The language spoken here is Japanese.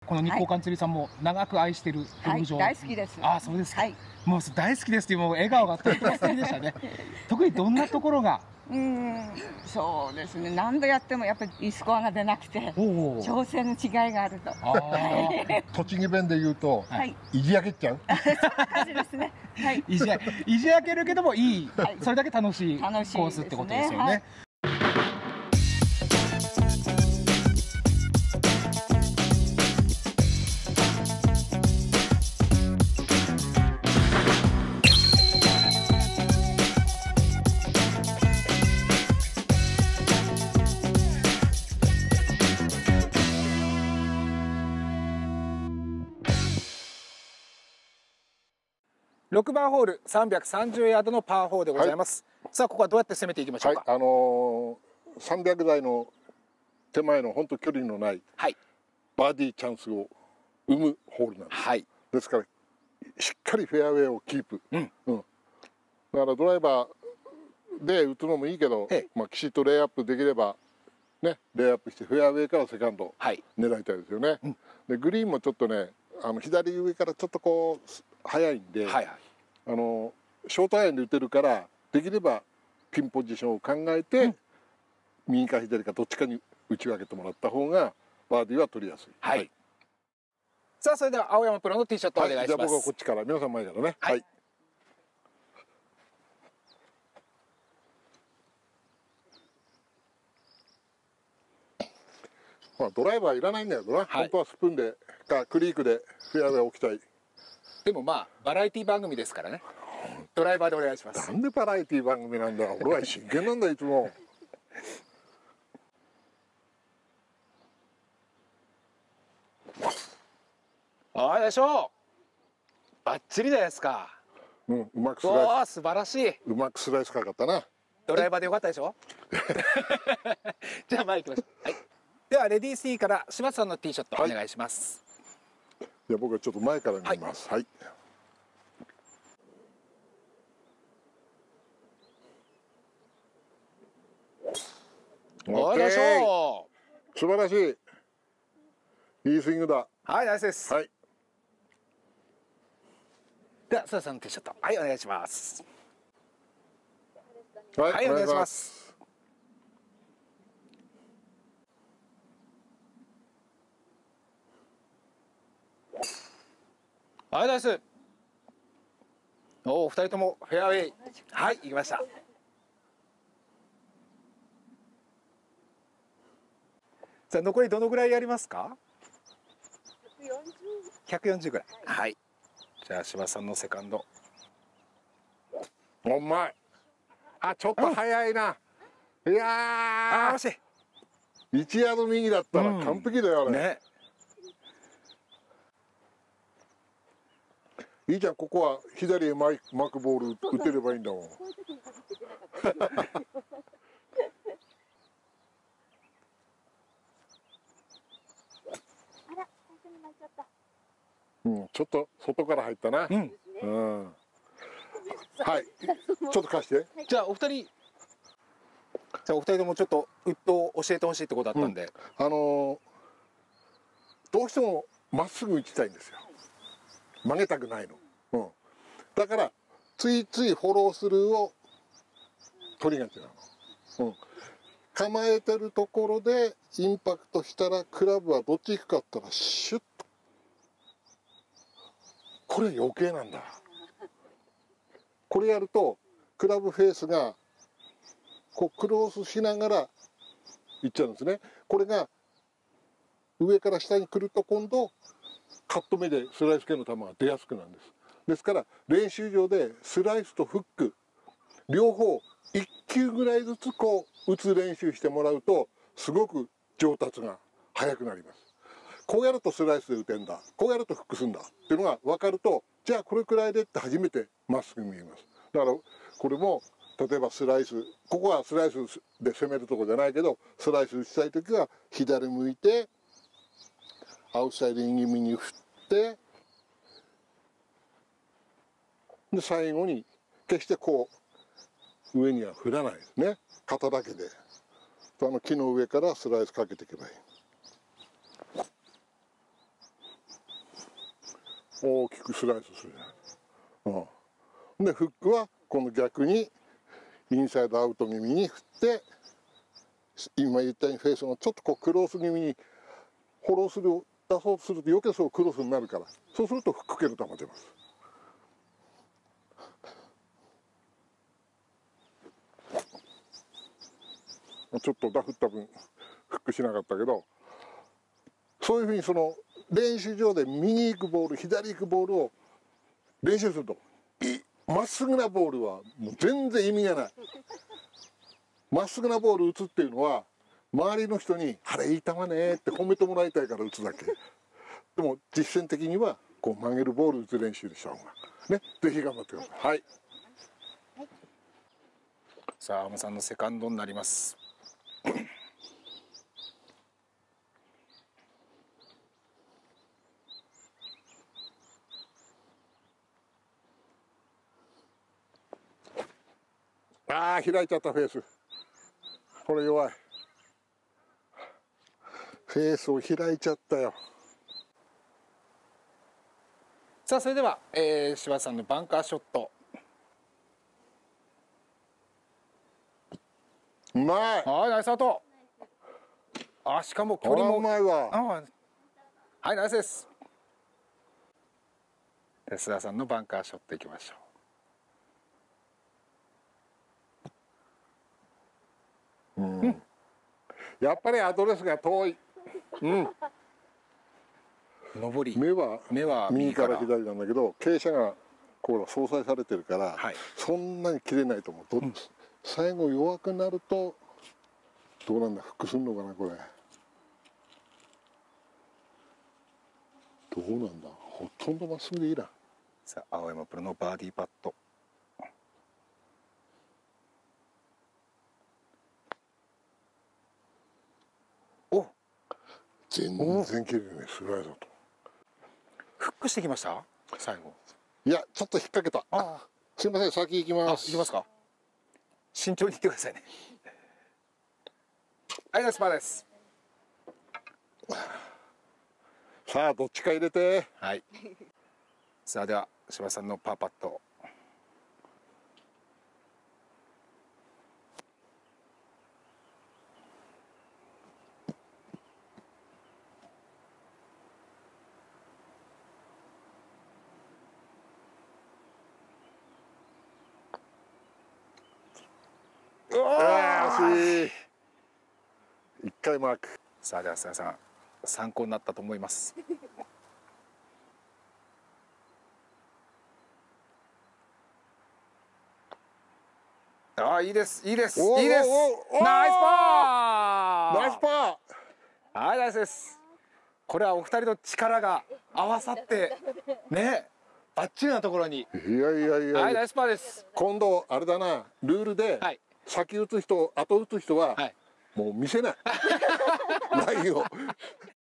この日光館釣りさんも長く愛しているゴルフ場。 大好きです。 あ、そうですか。 はい。 もう大好きですっていうもう笑顔がとても素敵でしたね。特にどんなところが？ そうですね。何度やってもやっぱりいいスコアが出なくて、調整の違いがあると。 栃木弁で言うと、意地焼けちゃう。 感じですね。はい。 意地焼けるけどもいい、それだけ楽しいコースってことですよね。6番ホール330ヤードのパー4でございます。さあここはどうやって攻めていきましょうか。 300台の手前の本当距離のないバーディーチャンスを生むホールなんです。ですからしっかりフェアウェイをキープ。だからドライバーで打つのもいいけど、きちっとレイアップできればね、レイアップしてフェアウェイからセカンド狙いたいですよね。でグリーンもちょっとね、左上からちょっとこう速いんで、ショートアイアンで打てるからできればピンポジションを考えて、右か左かどっちかに打ち分けてもらった方がバーディーは取りやすい。 さあそれでは青山プロのティーショットお願いします。 じゃあ僕はこっちから、皆さん前からね。ドライバーいらないんだよな、本当はスプーンでかクリークでフェアウェイ置きたい。 でもまあバラエティ番組ですからね、ドライバーでお願いします。 なんでバラエティ番組なんだ、俺は真剣なんだいつも。 ああでしょう、バッチリじゃないですか。 うまくスライス、 素晴らしい。 うまくスライスかかったな。 ドライバーでよかったでしょ。じゃあ前行きましょう。ではレディー3から島津さんのティーショットお願いします。 じゃあ僕はちょっと前から見ます。 おいでしょう。素晴らしい。いいスイングだ。 ナイスです。では須田さんのティーショットお願いします。お願いします。ナイス。おお、2人ともフェアウェイ。行きました。さあ残りどのぐらいやりますか。140ぐらい。じゃあ柴さんのセカンド。 うまい。ちょっと早いな。いや惜しい。1ヤード右だったら完璧だよね。いいじゃん、ここは左へ巻くボール打てればいいんだもん。ちょっと外から入ったな。はい、ちょっと貸して。 じゃあお二人ともちょっとウッドを教えてほしいってことだったんで、 どうしてもまっすぐ打ちたいんですよ。曲げたくないの。だからついついフォロースルーを取りがちなの。構えてるところでインパクトしたらクラブはどっち行くかって言ったらシュッと。これ余計なんだ。これやるとクラブフェースがこうクロスしながらいっちゃうんですね。これが上から下に来ると今度カット目でスライス系の球が出やすくなるんです。ですから練習場でスライスとフック両方1球ぐらいずつこう打つ練習してもらうとすごく上達が早くなります。こうやるとスライスで打てんだ、こうやるとフックするんだっていうのが分かると、じゃあこれくらいでって初めてまっすぐ見えます。だからこれも例えばスライス、ここはスライスで攻めるとこじゃないけど、スライス打ちたい時は左向いてアウトサイドイン気味に振ってで最後に決してこう上には振らないですね。肩だけで木の上からスライスかけていけばいい。 大きくスライスするじゃない。でフックは今度逆にインサイドアウト気味に振って、今言ったようにフェースのちょっとこうクロス気味にフォロースルを出そうとすると余計そうクロスになるから、そうするとフック蹴る球出ます。ちょっとダフった分フックしなかったけど、そういうふうにその練習場で右行くボール左行くボールを練習すると、まっすぐなボールはもう全然意味がない。まっすぐなボール打つっていうのは周りの人に「あれいい球ね」って褒めてもらいたいから打つだけ。でも実践的にはこう曲げるボール打つ練習でした方がね、ぜひ頑張ってください。はい、 さあ青間さんのセカンドになります。 ああ開いちゃったフェース、これ弱い。フェースを開いちゃったよ。 さあそれでは、柴田さんのバンカーショット。 うまい。 はい、ナイスアウト。あ、しかも距離もうまいわ。 はい、ナイスです。須田さんのバンカーショットいきましょう。やっぱりアドレスが遠い。 上り目は右か右からら左なんだけど、傾斜がこう相殺されてるから、 はい、 そんなに切れないと思う。最後弱くなるとどうなんだ、フックすんのかなこれ。どうなんだ、ほとんどまっすぐでいいな。 さあ青山プロのバーディーパット。お、 全然切れるね、スライドと。 フックしてきました最後。 いやちょっと引っ掛けた。すいません、先行きます。 行きますか。慎重に行ってくださいね。はい、ナイスパーです。 さあどっちか入れて。 はい。さあでは柴田さんのパーパット。 惜しい。一回マーク。 さあでは須田さん、参考になったと思います。ああ、いいです、いいです、いいです。ナイスパー。 ナイスパー。 はい、ナイスです。これはお二人の力が合わさってね、バッチリなところに。 いやいやいや、 はい、ナイスパーです。 今度あれだな、ルールで、 はい、 先打つ人後打つ人は、 はい、 もう見せない。ラインを